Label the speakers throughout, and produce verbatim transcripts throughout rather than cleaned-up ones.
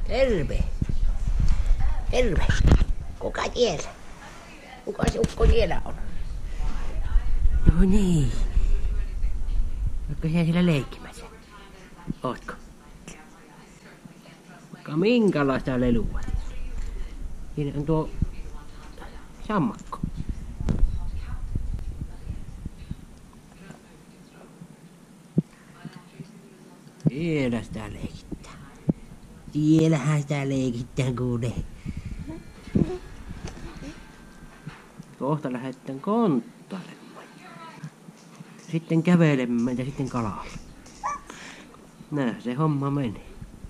Speaker 1: Terve. Terve. Kuka siellä? Kuka se ukko siellä on? No niin. Ootko sinä siellä leikkimässä? Ootko? Vaikka minkälaista lelua. Siinä on tuo sammakko. Siellä sitä leikittää. Siellähän sitä leikittää kuule. Kohta lähdetään konttailemaan. Sitten kävelemään ja sitten kalalle. Näin se homma menee.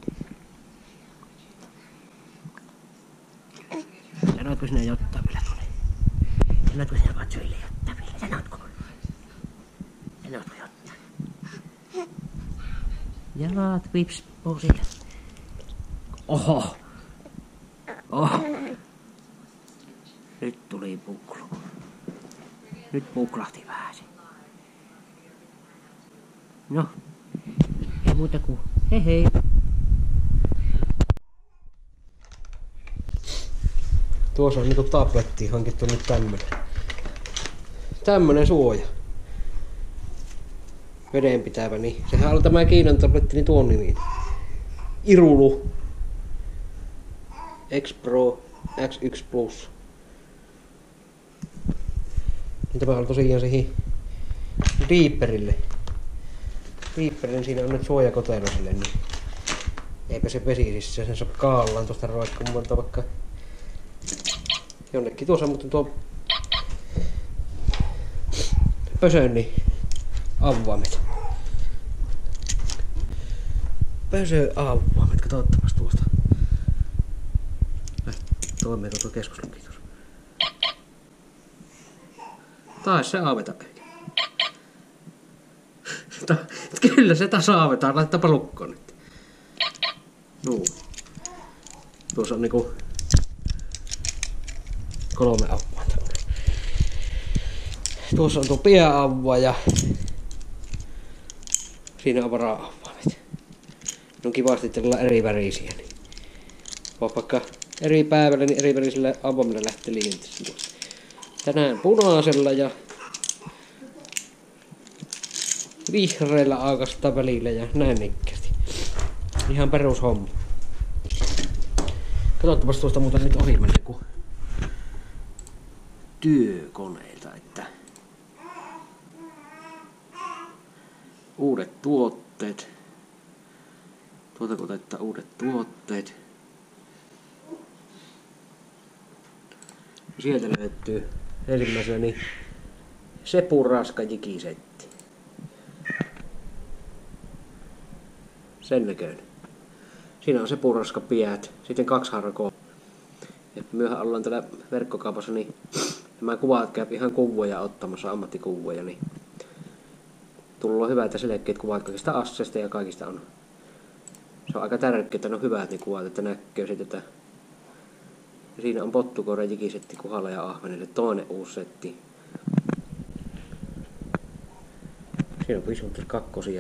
Speaker 1: Sanoitko sinä jottaville tuli? Sanoitko sinä katsojille jottaville? Sanoitko? Sanoitko jottaville? Jalat vipspoo siellä. Oho! Oho! Nyt tuli puklu. Nyt puklahti vähän se. No, ei muuta kuin hei hei. Tuossa on niinku tablettiin hankittu nyt tämmönen. Tämmönen suoja. Vedenpitävä, niin sehän on tämä Kiinan tabletti, niin tuon nimi. Irulu X Pro X yksi Plus. Niin tämä on tosiaan siihen Reaperille. Reaperille siinä on nyt suojakotelo sille, niin eipä se pesisi, sen saa kaallaan tuosta roikkumaan vaikka jonnekin tuossa, mutta tuo pösön niin avaimet. Pösö avaimet, katsottapas tuosta. Toimiiko tuo keskusluki tuossa? Taas se aaveta. Kyllä se taas aavetaan, laittapa lukkoon nyt. Nuu. Tuossa on niinku kolme avvainta. Tuossa on tuo pääavva ja siinä on vara-avvaimet. Ne on kivasti tällä eri värisiä. Niin. Vaikka eri päivällä, niin eri värisellä avvaimella lähtee liikenteessä. Tänään punaisella ja vihreällä aukastaa välillä ja näin nikkästi. Ihan perushomma. Katsottapas tuosta muuten nyt ohi mennä kun työkoneita, että uudet tuotteet. Tuota kun taittaa uudet tuotteet. Sieltä löytyy ensimmäisenä niin Sepuraska jikisetti. Sen näköinen. Siinä on Sepuraska piät, sitten kaksi harkoa. Myöhän ollaan täällä verkkokaupassa, niin nämä kuvat käy ihan kuvoja ottamassa, ammattikuvoja, niin tullut hyvät ja selkeät kuvat kaikista asseista ja kaikista on. Se on aika tärkeää, että ne on hyvät ne kuvat, että näkyy sitten, että ja siinä on pottukoira jikisetti Kuhalla ja Ahvenelle, toinen uusi setti. Siinä on Visunter kakkosia.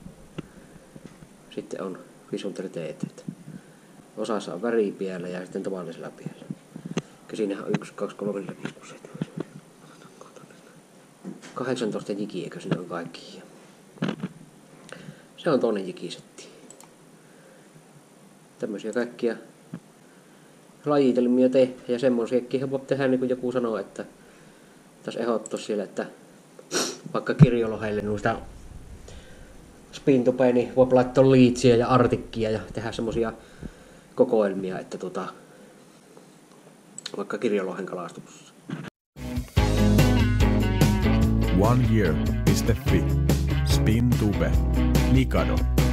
Speaker 1: Sitten on Visunter teet. Osassa on väripiellä ja sitten tavallisella piellä. Siinähän on yksi, kaksi, kolme, neljä, viisi, kuusi, seitsemän. kahdeksantoista jikiä, eikö siinä on kaikki. Se on toinen jikisetti. Tämmöisiä kaikkia lajitelmia tehdä ja semmoisiakin voi tehdä, niin kuin joku sanoo, että tässä ehdottaa siellä, että vaikka kirjolohelle noista spintupea, niin voi laittaa liitsiä ja artikkia ja tehdä semmoisia kokoelmia, että tota, vaikka kirjolohen kalastuksessa.
Speaker 2: One year piste fi, Spintube, Mikado.